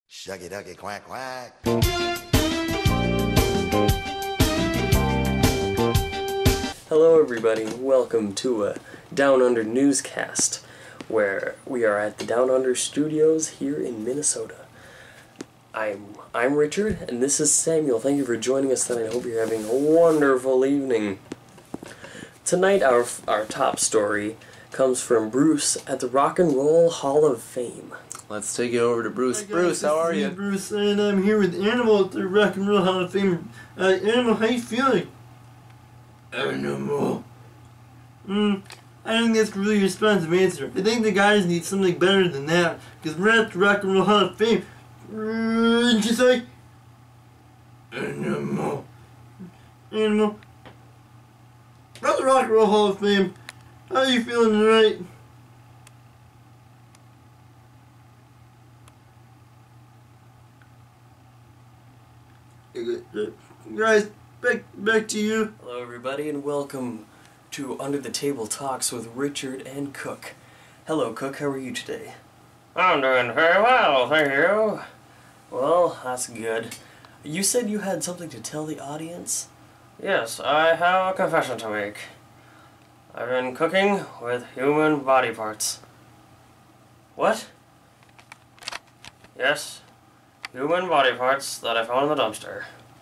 Shucky ducky quack quack. Hello everybody, welcome to a Down Under newscast, where we are at the Down Under studios here in Minnesota. I'm Richard, and this is Samuel. Thank you for joining us tonight. I hope you're having a wonderful evening. Tonight our top story comes from Bruce at the Rock and Roll Hall of Fame. Let's take it over to Bruce. Hi guys, Bruce, how are this you? is Bruce, and I'm here with Animal at the Rock and Roll Hall of Fame. Animal, how you feeling? Animal. I think that's a really responsive answer. I think the guys need something better than that, because we're at the Rock and Roll Hall of Fame. Didn't you say? Animal. Animal. At the Rock and Roll Hall of Fame, how are you feeling tonight? Guys, back to you. Hello everybody, and welcome to Under the Table Talks with Richard and Cook. Hello Cook, how are you today? I'm doing very well, thank you. Well, that's good. You said you had something to tell the audience? Yes, I have a confession to make. I've been cooking with human body parts. What? Yes, human body parts that I found in the dumpster.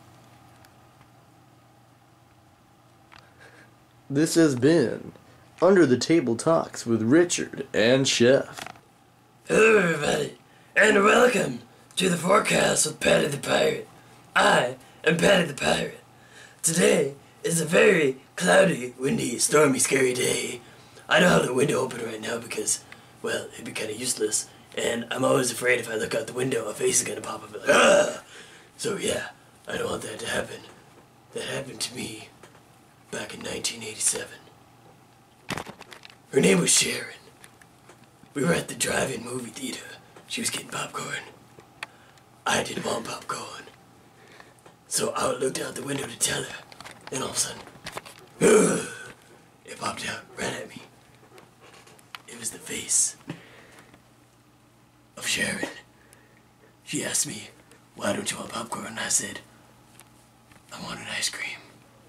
This has been Under the Table Talks with Richard and Chef. Hello everybody, and welcome to the forecast with Patty the Pirate. I am Patty the Pirate. Today is a very cloudy, windy, stormy, scary day. I don't have the window open right now because, well, it'd be kind of useless, and I'm always afraid if I look out the window, a face is going to pop up and be like, ah! So yeah, I don't want that to happen. That happened to me back in 1987. Her name was Sharon. We were at the drive-in movie theater. She was getting popcorn. I didn't want popcorn. So I looked out the window to tell her. Then all of a sudden, it popped out right at me. It was the face of Sharon. She asked me, why don't you want popcorn? And I said, I want an ice cream.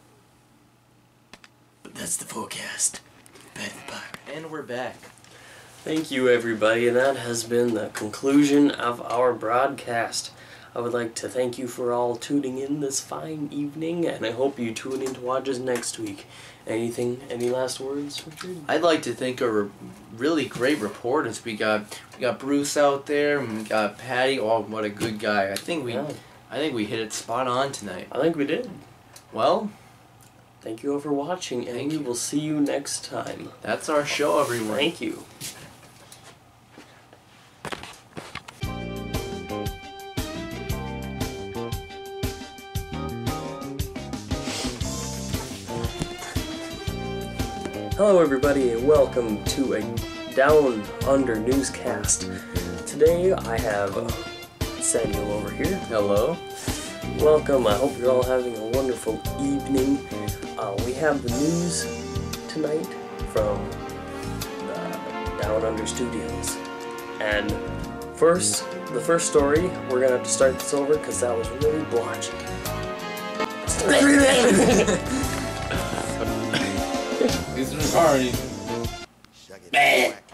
But that's the forecast. Patty the Pirate. And we're back. Thank you everybody, and that has been the conclusion of our broadcast. I would like to thank you for all tuning in this fine evening, and I hope you tune in to watch us next week. Any last words, Richard? I'd like to thank our really great reporters. We got Bruce out there, and we got Patty. Oh, what a good guy! I think we hit it spot on tonight. I think we did. Well, thank you all for watching, and we will see you next time. that's our show, everyone. Thank you. Hello everybody, and welcome to a Down Under newscast. Today I have Samuel over here. Hello. Welcome, I hope you're all having a wonderful evening. We have the news tonight from the Down Under Studios. And the first story, we're going to have to start this over because that was really blotchy. He's retarded. Shucky ducky quack